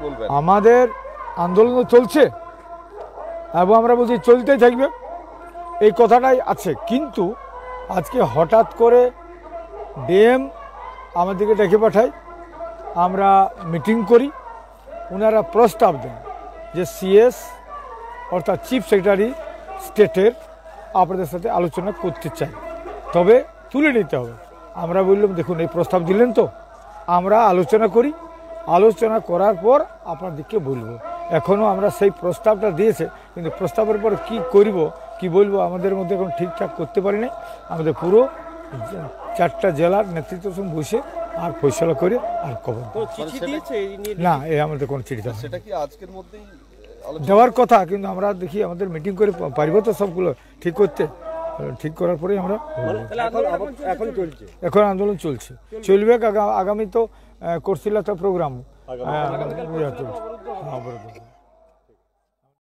বলবেন? আমাদের আন্দোলন চলছে এবং আমরা বলছি চলতেই থাকবে, এই কথাটাই আছে। কিন্তু আজকে হঠাৎ করে ডিএম আমাদেরকে ডেকে পাঠায়, আমরা মিটিং করি, ওনারা প্রস্তাব দেন যে সিএস অর্থাৎ চিফ সেক্রেটারি স্টেটের আপনাদের সাথে আলোচনা করতে চাই, তবে তুলে নিতে হবে। আমরা বললাম দেখুন এই প্রস্তাব দিলেন তো, আমরা আলোচনা করি, আলোচনা করার পর আপনাদেরকে বলবো। এখনও আমরা সেই প্রস্তাবটা দিয়েছে, কিন্তু প্রস্তাবের পর কি করব কি বলবো আমাদের মধ্যে এখন ঠিকঠাক করতে পারি নাই। আমাদের পুরো 4টা জেলার নেতৃত্ব সঙ্গে বসে আর ফয়সলা করে আর খবর না, এই আমাদের কোনো চিঠি দেওয়া সেটা কি আজকের মধ্যেই দেওয়ার কথা, কিন্তু আমরা দেখি আমাদের মিটিং করে পারবো তো সবগুলো ঠিক করতে। ঠিক করার পরেই আমরা এখন আন্দোলন চলছে, চলবে। আগামী তো করছিল একটা প্রোগ্রাম।